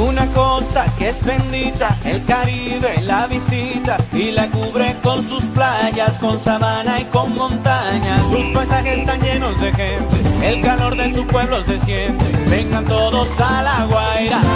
Una costa que es bendita, el Caribe la visita y la cubre con sus playas, con sabana y con montañas. Sus paisajes están llenos de gente, el calor de su pueblo se siente. Vengan todos a La Guaira.